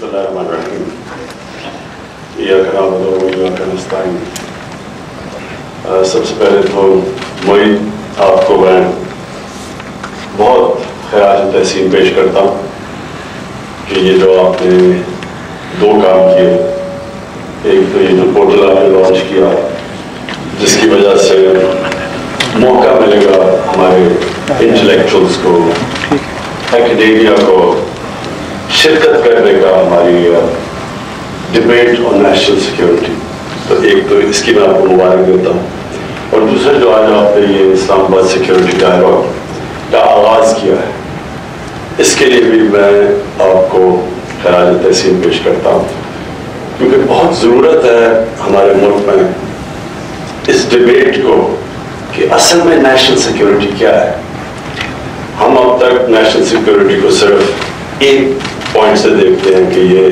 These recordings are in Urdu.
बिस्मिल्लाहिर्रहमानिर्रहीम। इय्याका नअबुदु व इय्याका नस्तईन। सबसे पहले तो मैं आपको बहुत ख़राज तहसीन पेश करता हूँ कि ये जो आपने दो काम किए, एक तो ये जो पोर्टल आपने लॉन्च किया जिसकी वजह से मौका मिलेगा हमारे इंटेलेक्चुअल्स को, एकेडेमिया को शिरकत करने का हमारी डिबेट ऑन नेशनल सिक्योरिटी। तो एक तो इसकी मैं आपको मुबारक देता हूँ, और दूसरा जो आज आपने ये इस्लामाबाद सिक्योरिटी डायलॉग का आगाज़ किया है, इसके लिए भी मैं आपको खराज तहसीन पेश करता हूँ, क्योंकि बहुत ज़रूरत है हमारे मुल्क में इस डिबेट को कि असल में नेशनल सिक्योरिटी क्या है। हम अब तक नेशनल सिक्योरिटी को सिर्फ एक पॉइंट से देखते हैं कि ये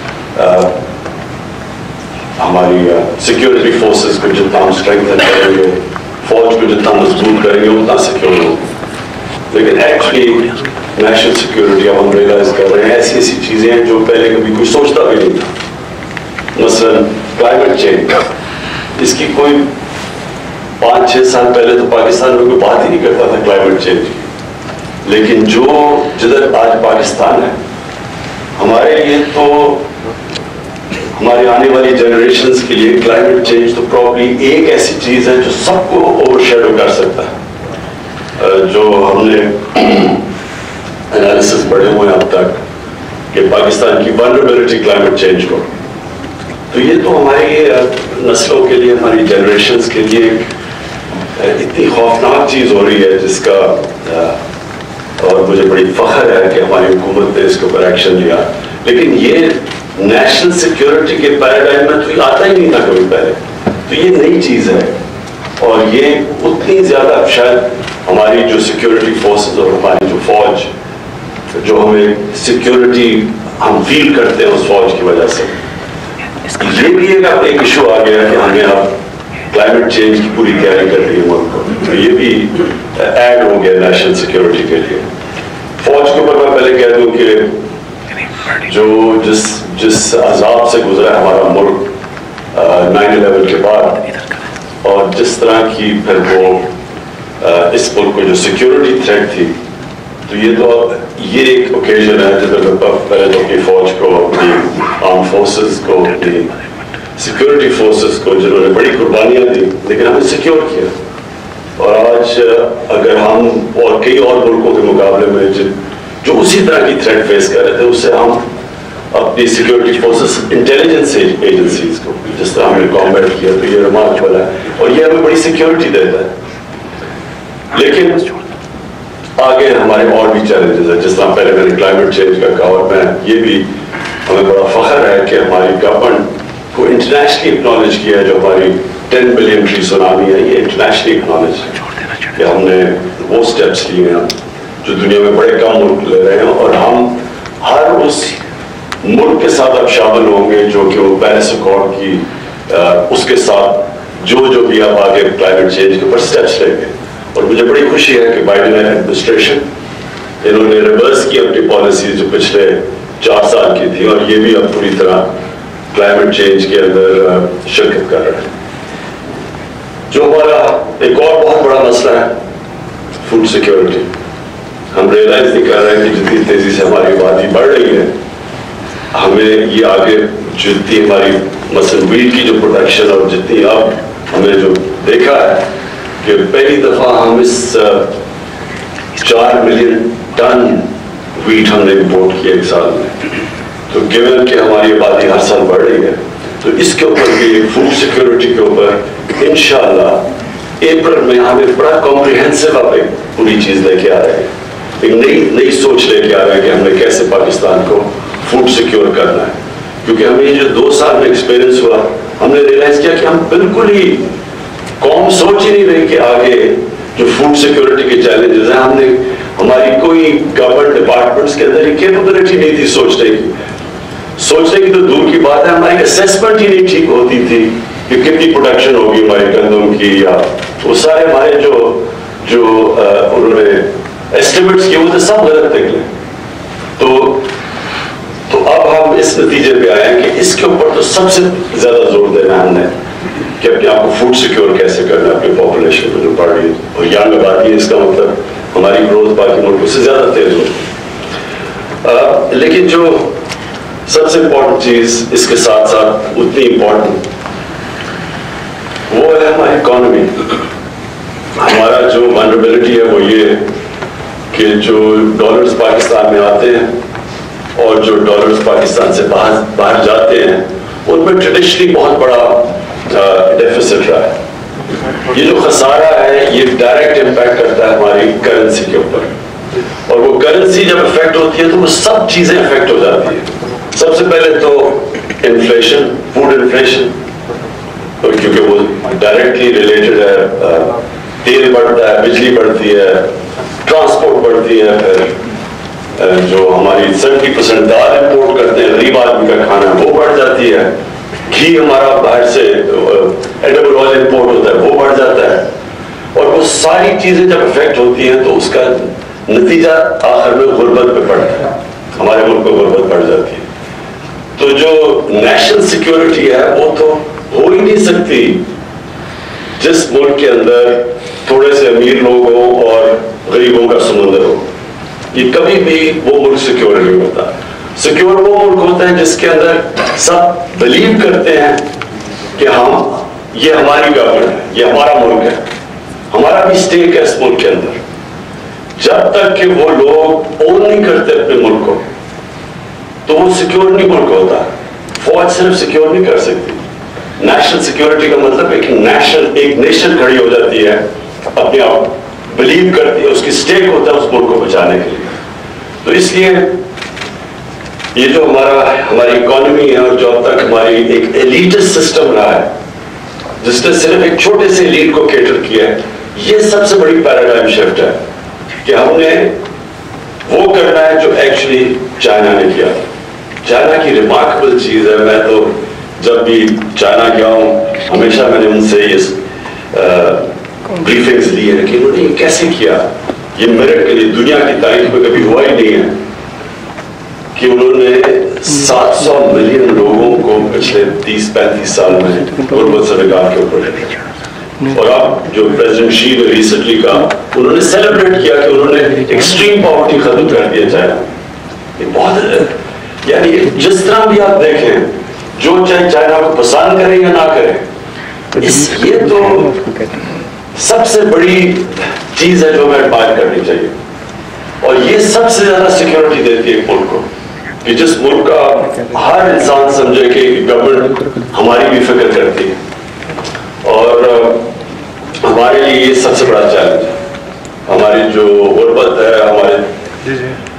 हमारी सिक्योरिटी फोर्सेस को जितना हम स्ट्रेंथन करेंगे, फौज को जितना मजबूत करेंगे उतना सिक्योर होगा। लेकिन एक्चुअली नेशनल सिक्योरिटी अब हम रियलाइज कर रहे हैं ऐसी ऐसी चीज़ें हैं जो पहले कभी कोई सोचता भी नहीं था। मसलन क्लाइमेट चेंज, इसकी कोई 5-6 साल पहले तो पाकिस्तान में कोई बात ही नहीं करता था क्लाइमेट चेंज की, लेकिन जो जिधर आज पाकिस्तान है, हमारे लिए तो हमारी आने वाली जनरेशन्स के लिए क्लाइमेट चेंज तो प्रॉब्ली एक ऐसी चीज़ है जो सबको ओवरशैडो कर सकता है। जो हमने एनालिसिस पढ़े हुए अब तक कि पाकिस्तान की वल्नरेबिलिटी क्लाइमेट चेंज को, तो ये तो हमारी नस्लों के लिए, हमारी जनरेशन्स के लिए इतनी खौफनाक चीज़ हो रही है जिसका और मुझे बड़ी फख्र है कि हमारी हुकूमत ने इसके ऊपर एक्शन लिया। लेकिन ये नेशनल सिक्योरिटी के पैराडाइम में तो ये आता ही नहीं था कभी पहले, तो ये नई चीज़ है, और ये उतनी ज़्यादा शायद हमारी जो सिक्योरिटी फोर्सेस और हमारी जो फौज, जो हमें सिक्योरिटी हम फील करते हैं उस फौज की वजह से, ये भी एक इशू आ गया कि हमें अब क्लाइमेट चेंज की पूरी तैयारी कर रही है मुल्क को, तो ये भी ऐड हो गया नेशनल सिक्योरिटी के लिए। फौज के ऊपर मैं पहले कह दूं कि जो जिस अजाब से गुजरा हमारा मुल्क 9/11 के बाद, और जिस तरह की फिर वो इस मुल्क को जो सिक्योरिटी थ्रेट थी, तो ये एक ओकेजन है जिधर पहले तो अपनी फौज को, अपनी आर्म फोर्सेस को, अपनी सिक्योरिटी फोर्सेस को, जिन्होंने बड़ी कुर्बानियाँ दी लेकिन हमें सिक्योर किया। और आज अगर हम और कई और मुल्कों के मुकाबले में जो उसी तरह की थ्रेट फेस कर रहे थे, उससे हम अपनी सिक्योरिटी फोर्सेस, इंटेलिजेंस एजेंसीज को जिस तरह हमने कॉम्बैट किया, तो ये रिमार्केबल है और ये हमें बड़ी सिक्योरिटी देता है। लेकिन आगे हमारे और भी चैलेंजेस हैं, जिस तरह पहले मैंने क्लाइमेट चेंज का कहा, और मैं ये भी हमें बड़ा फख्र है कि हमारी गवर्नमेंट को इंटरनेशनली एक्नॉलेज किया है। जो हमारी 10 बिलियन ट्री सुनामी है, ये इंटरनेशनली एक्नॉलेज है कि हमने वो स्टेप्स लिए हैं जो दुनिया में बड़े कम मुल्क ले रहे हैं, और हम हर उस मुल्क के साथ अब शामिल होंगे जो कि वो पेरिस अकॉर्ड की उसके साथ जो भी आप आगे क्लाइमेट चेंज के ऊपर स्टेप्स लेंगे। और मुझे बड़ी खुशी है कि बाइडेन एडमिनिस्ट्रेशन, इन्होंने रिवर्स की अपनी पॉलिसी जो पिछले 4 साल की थी, और ये भी अब पूरी तरह क्लाइमेट चेंज के अंदर शिरकत कर रहे हैं। जो हमारा एक और बहुत बड़ा मसला है फूड सिक्योरिटी, हम रियलाइज नहीं कर रहे हैं कि जितनी तेजी से हमारी आबादी बढ़ रही है, हमें ये आगे जितनी हमारी मसलन वीट की जो प्रोडक्शन, और जितनी अब हमने जो देखा है कि पहली दफा हम इस 4 मिलियन टन वीट हमने इम्पोर्ट किया एक साल में, तो गिवन कि हमारी आबादी हर साल बढ़ रही है, तो इसके ऊपर भी फूड सिक्योरिटी के ऊपर इंशाल्लाह अप्रैल में हमें बड़ा कॉम्प्रिहेंसिव आप एक पूरी चीज़ लेके आ रहे हैं, एक नई सोच लेके आ रहे हैं कि हमने कैसे पाकिस्तान को फूड सिक्योर करना है। क्योंकि हमें ये जो 2 साल में एक्सपीरियंस हुआ, हमने रियलाइज किया कि हम बिल्कुल ही कौम सोच ही नहीं रही कि आगे जो फूड सिक्योरिटी के चैलेंजेस हैं, हमने हमारी कोई गवर्नमेंट डिपार्टमेंट्स के अंदर कैपेबिलिटी नहीं थी सोचने की तो दूर की बात है, हमारी असेसमेंट ही नहीं ठीक होती थी कि कितनी प्रोडक्शन होगी हमारे गंदम की, या वो सारे हमारे जो उन्होंने एस्टिमेट्स किए वो तो सब गलत निकले। तो अब हम इस اس نتیجے پہ آئے ہیں کہ اس کے اوپر تو سب سے زیادہ زور دینا ہے ہم نے کہ اپنے آپ کو فوڈ سیکیور کیسے کرنا ہے اپنی پاپولیشن کو جو بڑھ رہی ہے اور ینگ آبادی ہے، اس کا مطلب ہماری گروتھ باقی ملکوں سے زیادہ تیز ہو. لیکن جو سب سے امپورٹنٹ چیز اس کے ساتھ ساتھ اتنی امپورٹنٹ وہ ہے ہماری اکانومی. ہمارا جو ونربلٹی ہے وہ یہ کہ جو ڈالرز پاکستان میں آتے ہیں اور جو ڈالرز پاکستان سے باہر جاتے ہیں ان میں ٹریڈیشنلی بہت بڑا ڈیفیسٹ رہا ہے. یہ جو خسارہ ہے یہ ڈائریکٹ امپیکٹ کرتا ہے ہماری کرنسی کے اوپر، اور وہ کرنسی جب افیکٹ ہوتی ہے تو وہ سب چیزیں افیکٹ ہو جاتی ہیں. سب سے پہلے تو انفلیشن، فوڈ انفلیشن، کیونکہ وہ ڈائریکٹلی ریلیٹڈ ہے. تیل بڑھتا ہے، بجلی بڑھتی ہے، ٹرانسپورٹ بڑھتی ہے، پھر جو ہماری 70% دال امپورٹ کرتے ہیں غریب آدمی کا کھانا وہ بڑھ جاتی ہے. گھی ہمارا باہر سے ایڈیبل آئل امپورٹ ہوتا ہے وہ بڑھ جاتا ہے. اور وہ ساری چیزیں جب افیکٹ ہوتی ہیں تو اس کا نتیجہ آخر میں غربت پہ پڑتا ہے. ہمارے ملک میں غربت بڑھ جاتی ہے. تو جو نیشنل سیکیورٹی ہے وہ تو ہو ہی نہیں سکتی جس ملک کے اندر تھوڑے سے امیر لوگ ہوں اور غریبوں کا سمندر ہو. یہ کبھی بھی وہ ملک سیکیور نہیں ہوتا. سیکیور وہ ملک ہوتا ہے جس کے اندر سب بلیو کرتے ہیں کہ ہم یہ ہماری گورنمنٹ ہے، یہ ہمارا ملک ہے، ہمارا بھی اسٹیک ہے اس ملک کے اندر. جب تک کہ وہ لوگ اون نہیں کرتے اپنے ملک کو تو وہ سیکیور نہیں ملک ہوتا. فوج صرف سیکیور نہیں کر سکتی. نیشنل سیکیورٹی کا مطلب ہے کہ ایک نیشن کھڑی ہو جاتی ہے، اپنے آپ بلیو کرتی ہے، اس کی اسٹیک ہوتا ہے اس ملک کو بچانے کے لیے. تو اس لیے یہ جو ہماری اکانومی ہے اور جو اب تک ہماری ایک ایلیٹس سسٹم رہا ہے جس نے صرف ایک چھوٹے سے ایلیٹ کو کیٹر کیا ہے، یہ سب سے بڑی پیراڈائم شفٹ ہے کہ ہم نے وہ کرنا ہے جو ایکچولی چائنا نے کیا. چائنا کی ریمارکبل چیز ہے، میں تو جب بھی چائنا گیا ہوں ہمیشہ میں نے ان سے یہ بریفنگز لی ہیں کہ انہوں نے یہ کیسے کیا. یہ میرے کے لیے دنیا کی تاریخ میں کبھی ہوا ہی نہیں ہے کہ انہوں نے 700 ملین لوگوں کو پچھلے 30-35 سال میں غربت سے نکال کے اوپر رکھا. اور اب جو پریزیڈنٹ شی نے ریسنٹلی کہا، انہوں نے سیلیبریٹ کیا کہ انہوں نے ایکسٹریم پاورٹی ختم کر دیا چائنا. یہ بہت یعنی جس طرح بھی آپ دیکھیں، جو چاہے چائنا کو پسند کریں یا نہ کریں، یہ تو سب سے بڑی چیز ہے جو ہمیں ایڈمائر کرنی چاہیے. اور یہ سب سے زیادہ سیکیورٹی دیتی ہے ایک ملک کو کہ جس ملک کا ہر انسان سمجھے کہ گورنمنٹ ہماری بھی فکر کرتی ہے. اور ہمارے لیے یہ سب سے بڑا چیلنج ہے. ہماری جو غربت ہے، ہمارے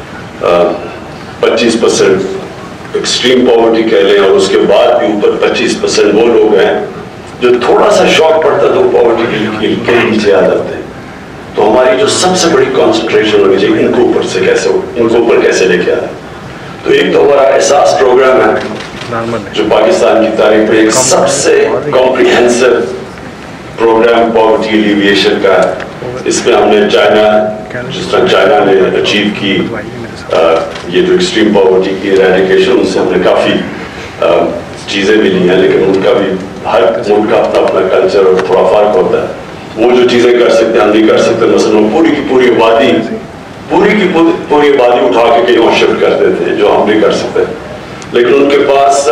25% ایکسٹریم پاورٹی کہہ لیں، اور اس کے بعد بھی اوپر 25% وہ لوگ ہیں جو تھوڑا سا شاک پڑتا تو پاورٹی کے نیچے آ جاتے ہیں. تو ہماری جو سب سے بڑی کانسنٹریشن ہونی چاہیے ان کو اوپر کیسے لے کے آئے. تو ایک تو ہمارا احساس پروگرام ہے جو پاکستان کی تاریخ میں ایک سب سے کمپریہنسو پروگرام پاورٹی ایلیویشن کا ہے. اس میں ہم نے چائنا، جس طرح چائنا نے اچیو کی یہ جو ایکسٹریم پاورٹی کی ایریڈیکیشن، ان سے ہم نے کافی چیزیں بھی لی ہیں، لیکن ان کا بھی ہر ملک کا اپنا اپنا کلچر اور تھوڑا فرق ہوتا ہے. وہ جو چیزیں کر سکتے ہیں ہم نہیں کر سکتے. مثلا وہ پوری کی پوری آبادی اٹھا کے کہیں اور شفٹ کر دیتے ہیں جو ہم نہیں کر سکتے. لیکن ان کے پاس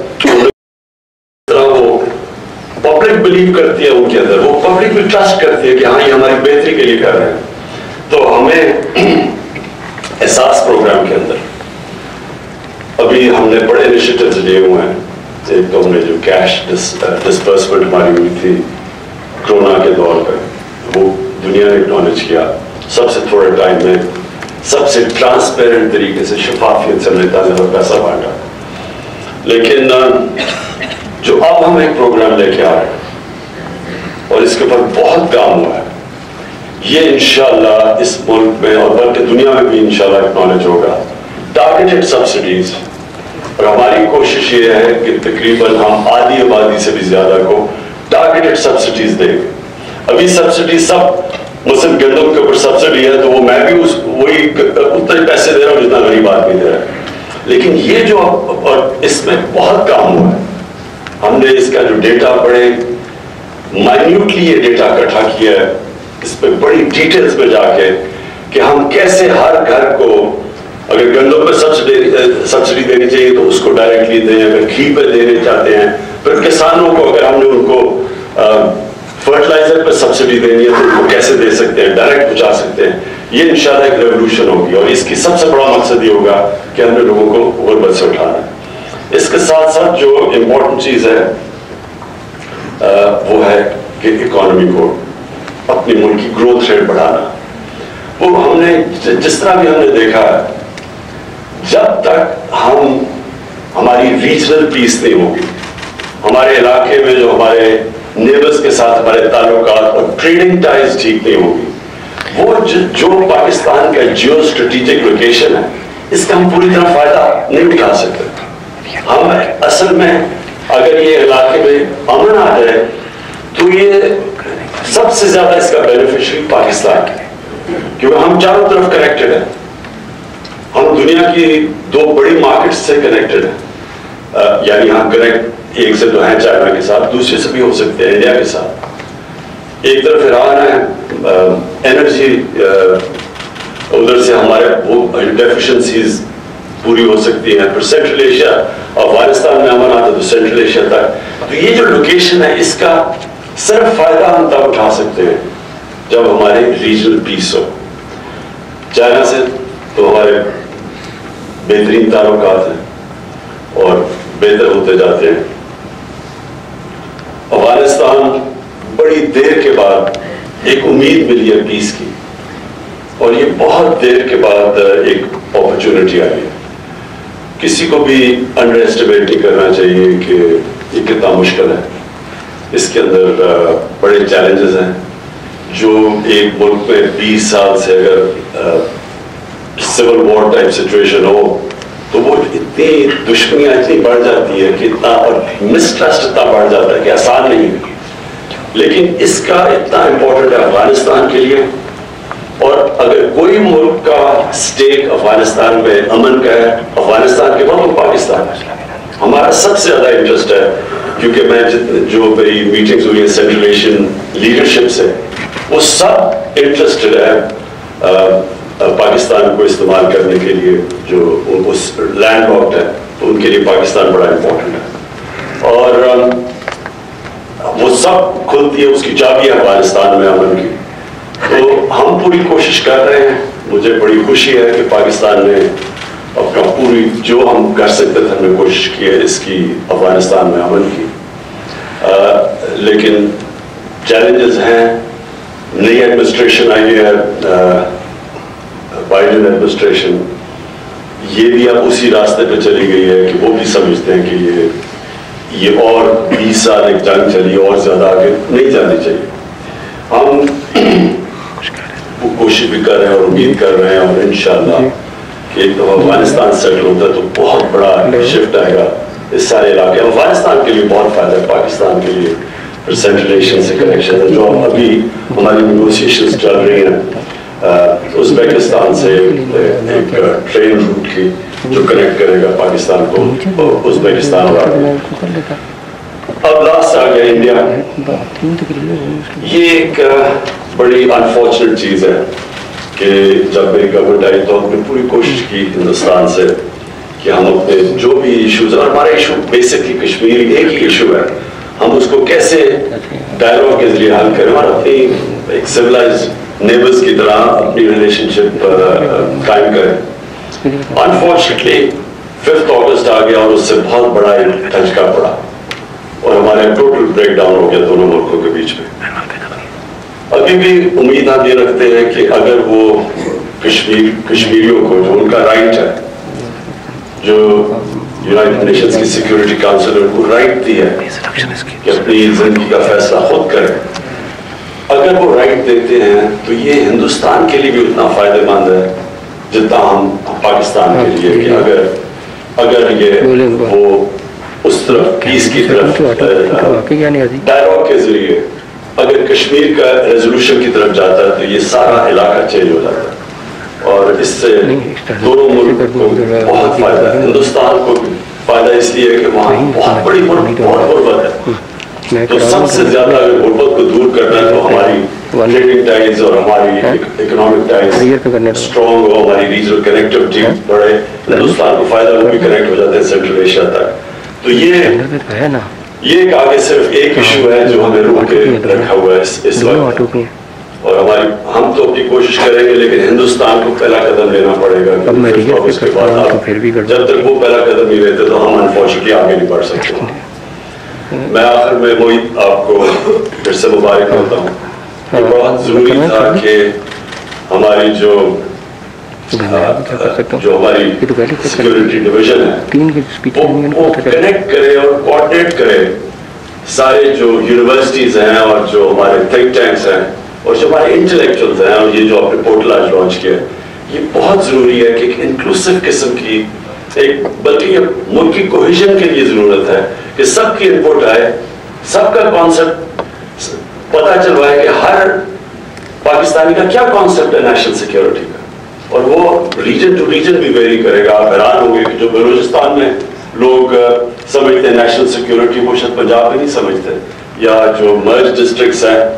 وہ پبلک بلیو کرتی ہے، ان کے اندر وہ پبلک بھی ٹرسٹ کرتی ہے کہ ہاں یہ ہماری بہتری کے لیے کر رہے ہیں. تو ہمیں احساس پروگرام کے اندر ابھی ہم نے بڑے انیشیٹیوز لیے ہوئے ہیں. ایک تو ہم نے جو کیش ڈسبرسمنٹ ہماری ہوئی تھی کرونا کے دور پہ، وہ دنیا نے اکنالج کیا. سب سے تھوڑے ٹائم میں سب سے ٹرانسپیرنٹ طریقے سے شفافیت سے ہم نے اتنا زیادہ پیسہ بانٹا. لیکن جو اب ہم ایک پروگرام لے کے آ رہے ہیں اور اس کے اوپر بہت کام ہوا ہے، یہ انشاءاللہ اس ملک میں اور بلکہ دنیا میں بھی انشاءاللہ اکنالج ہوگا. Targeted subsidies. اور ہماری کوشش یہ ہے کہ تقریباً ہم آدھی آبادی سے بھی زیادہ کو ٹارگیٹڈ سبسڈیز دیں گے. ابھی سبسڈی سب مثلا گندم کے اوپر سبسڈی ہے تو وہ میں بھی وہی اتنے پیسے دے رہا ہوں جتنا غریب آدمی دے رہا ہے. لیکن یہ جو اور اس میں بہت کام ہوا ہے. ہم نے اس کا جو ڈیٹا بڑے مائنیوٹلی یہ ڈیٹا اکٹھا کیا ہے, اس پہ بڑی ڈیٹیلز میں جا کے کہ ہم کیسے ہر گھر کو اگر گندم پہ سبسڈی دینی چاہیے تو اس کو ڈائریکٹلی دیں, اگر گھی پہ دینے چاہتے ہیں, پھر کسانوں کو اگر ہم نے ان کو فرٹیلائزر پہ سبسڈی دینی ہے تو ان کو کیسے دے سکتے ہیں, ڈائریکٹ پہنچا سکتے ہیں. یہ انشاءاللہ ایک ریولوشن ہوگی اور اس کی سب سے بڑا مقصد یہ ہوگا کہ ہم نے لوگوں کو غربت سے اٹھانا ہے. اس کے ساتھ ساتھ جو امپورٹنٹ چیز ہے وہ ہے کہ اکانومی کو اپنی ملک کی گروتھ ریٹ بڑھانا. وہ ہم نے جس طرح بھی ہم نے دیکھا ہے, جب تک ہماری ریجنل پیس نہیں ہوگی, ہمارے علاقے میں جو ہمارے نیبرز کے ساتھ ہمارے تعلقات اور ٹریڈنگ ٹائز ٹھیک نہیں ہوگی, وہ جو پاکستان کا جیو اسٹریٹجک لوکیشن ہے اس کا ہم پوری طرح فائدہ نہیں اٹھا سکتے. ہم اصل میں اگر یہ علاقے میں امن آ جائے تو یہ سب سے زیادہ اس کا بینیفیشری پاکستان ہے, کیونکہ ہم چاروں طرف کنیکٹڈ ہیں. ہم دنیا کی 2 بڑی مارکیٹ سے کنیکٹڈ ہیں, یعنی ہم کنیکٹ ایک سے تو ہیں چائنا کے ساتھ, دوسرے سے بھی ہو سکتے ہیں انڈیا کے ساتھ. ایک طرف ایران ہے, انرجی ادھر سے ہمارے وہ ڈیفیشنسیز پوری ہو سکتی ہیں. پھر سینٹرل ایشیا, افغانستان میں امن آتا تو سینٹرل ایشیا تک. تو یہ جو لوکیشن ہے اس کا صرف فائدہ ہم تب اٹھا سکتے ہیں جب ہمارے ریجنل پیس ہو. چائنا سے تو ہمارے بہترین تعلقات ہیں اور بہتر ہوتے جاتے ہیں. افغانستان بڑی دیر کے بعد ایک امید ملی ہے پیس کی, اور یہ بہت دیر کے بعد ایک اپرچونٹی آئی ہے. کسی کو بھی انڈر ایسٹیمیٹ نہیں کرنا چاہیے کہ یہ کتنا مشکل ہے. اس کے اندر بڑے چیلنجز ہیں. جو ایک ملک میں 20 سال سے اگر سول وار ٹائپ سچویشن ہو تو وہ اتنی دشمنیاں اتنی بڑھ جاتی ہے کہ اتنا, اور مسٹرسٹ اتنا بڑھ جاتا ہے کہ آسان نہیں ہے. لیکن اس کا اتنا امپورٹنٹ ہے افغانستان کے لیے, اور اگر کوئی ملک کا سٹیک افغانستان میں امن کا ہے, افغانستان کے بعد پاکستان ہمارا سب سے زیادہ انٹرسٹ ہے. کیونکہ میں جو میری میٹنگز ہوئی ہیں سینٹرل ایشین لیڈرشپ سے, وہ سب انٹرسٹڈ ہے پاکستان کو استعمال کرنے کے لیے. جو اس لینڈ لاکڈ ہے تو ان کے لیے پاکستان بڑا امپورٹنٹ ہے, اور وہ سب کھلتی ہے, اس کی چابی ہے افغانستان میں امن کی. تو ہم پوری کوشش کر رہے ہیں. مجھے بڑی خوشی ہے کہ پاکستان نے اپنا پوری جو ہم کر سکتے تھے ہم نے کوشش کی ہے اس کی افغانستان میں امن کی. لیکن چیلنجز ہیں. نئی ایڈمنسٹریشن آئی ہے, بائیڈن ایڈمنسٹریشن, یہ بھی اب اسی راستے پہ چلی گئی ہے کہ وہ بھی سمجھتے ہیں کہ یہ اور 20 سال ایک جنگ چلی, اور زیادہ آگے نہیں جانی چاہیے. ہم کوشش بھی کر رہے ہیں اور امید کر رہے ہیں, اور انشاءاللہ کہ ایک دفعہ افغانستان سیٹل ہوتا ہے تو بہت بڑا شفٹ آئے گا اس سارے علاقے. افغانستان کے لیے بہت فائدہ ہے, پاکستان کے لیے پھر سینٹرل ایشین سے کنیکشن ہے. جو ابھی ہماری نیگوسیشنز چل رہی ہیں ازبیکستان سے ایک ٹرین روٹ کی جو کنیکٹ کرے گا پاکستان کو ازبیکستان اور آگے. اب لاسٹ آ گیا انڈیا. یہ ایک بڑی انفارچونیٹ چیز ہے کہ جب میری گورنمنٹ آئی تو ہم نے پوری کوشش کی ہندوستان سے کہ ہم اپنے جو بھی ایشوز, اور ہمارا ایشو بیسکلی کشمیر ایک ہی ایشو ہے, ہم اس کو کیسے ڈائلاگ کے ذریعے حل کریں اور اپنی ایک سویلائز نیبرز کی طرح اپنی ریلیشن شپ قائم کریں. انفارچونیٹلی 5 اگست آ گیا اور اس سے بہت بڑا ایک دھچکا پڑا اور ہمارے ٹوٹل بریک ڈاؤن ہو گیا دونوں ملکوں کے بیچ میں. ابھی بھی امید ہم یہ رکھتے ہیں کہ اگر وہ کشمیریوں کو جو ان کا رائٹ ہے, جو یونائٹڈ نیشنز کی سیکیورٹی کاؤنسل ان کو رائٹ دی ہے کہ اپنی زندگی کا فیصلہ خود کریں, اگر وہ رائٹ دیتے ہیں تو یہ ہندوستان کے لیے بھی اتنا فائدہ مند ہے جتنا ہم پاکستان کے لیے, کہ اگر یہ وہ اس طرف پیس کی طرف ڈائلاگ کے ذریعے اگر کشمیر کا ریزولوشن کی طرف جاتا ہے تو یہ سارا علاقہ چینج ہو جاتا ہے. اور اس سے دونوں ملک کو بہت فائدہ ہے. ہندوستان کو فائدہ اس لیے کہ وہاں بہت بڑی بہت غربت ہے. تو سب سے زیادہ اگر غربت کو دور کرنا ہے تو ہماری ٹریڈنگ ٹائز اور ہماری اکنامک ٹائز اسٹرانگ ہو, ہماری ریجنل کنیکٹیوٹی بڑھے. ہندوستان کو فائدہ, وہ بھی کنیکٹ ہو جاتے ہیں سینٹرل ایشیا تک. تو یہ ایک آگے صرف ایک ایشو ہے جو ہمیں روک کے رکھا ہوا ہے اس وقت. اور ہم تو اپنی کوشش کریں گے, لیکن ہندوستان کو پہلا قدم لینا پڑے گا. اس کے بعد جب تک وہ پہلا قدم نہیں لیتے تو ہم انفارچونیٹلی آگے نہیں بڑھ سکتے. میں آخر میں موہت آپ کو پھر سے مبارک ہوتا ہوں. یہ بہت ضروری تھا کہ ہماری جو ہماری سیکورٹی ڈویژن ہے وہ کنیکٹ کرے اور کوآرڈینیٹ کرے سارے جو یونیورسٹیز ہیں اور جو ہمارے تھنک ٹینکس ہیں اور جو ہمارے انٹلیکچوئلز ہیں. اور یہ جو آپ نے پورٹل آج لانچ کیا ہے, یہ بہت ضروری ہے کہ ایک انکلوسو قسم کی بلکہ یہ ملک کی کوہیژن کے لیے ضرورت ہے کہ سب کی انپٹ آئے, سب کا کانسیپٹ پتہ چلوائے کہ ہر پاکستانی کا کیا کانسیپٹ ہے نیشنل سیکیورٹی کا. اور وہ ریجن ٹو ریجن بھی ویری کرے گا. آپ حیران ہوں گے کہ جو بلوچستان میں لوگ سمجھتے ہیں نیشنل سیکیورٹی, وہ شاید پنجاب میں نہیں سمجھتے. یا جو مرج ڈسٹرکٹس ہیں,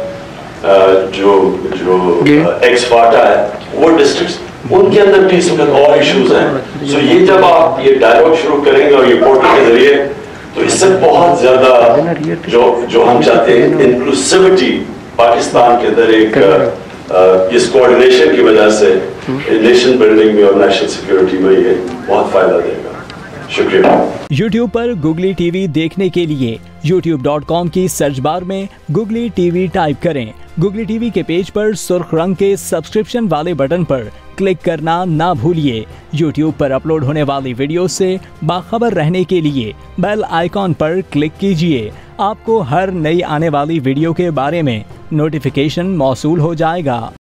جو ایکس فاٹا ہے, وہ ڈسٹرکٹس ان کے اندر بھی اس وقت اور ایشوز ہیں. سو یہ جب آپ یہ ڈائیلاگ شروع کریں گے اور یہ پورٹل کے ذریعے, تو اس سے بہت زیادہ جو ہم چاہتے ہیں انکلوسیوٹی پاکستان کے اندر ایک اس کوآرڈینیشن کی وجہ سے نیشن بلڈنگ میں اور نیشنل سیکیورٹی میں یہ بہت فائدہ دے گا. شکریہ. یوٹیوب پر گوگلی ٹی وی دیکھنے کے لیے youtube.com کی سرچ بار میں گوگلی ٹی وی ٹائپ کریں. گوگلی ٹی وی کے پیج پر سرخ رنگ کے سبسکرپشن والے بٹن پر کلک کرنا نہ بھولیے. یوٹیوب پر اپلوڈ ہونے والی ویڈیو سے باخبر رہنے کے لیے بیل آئیکن پر کلک کیجیے. آپ کو ہر نئی آنے والی ویڈیو کے بارے میں نوٹیفیکیشن موصول ہو جائے گا.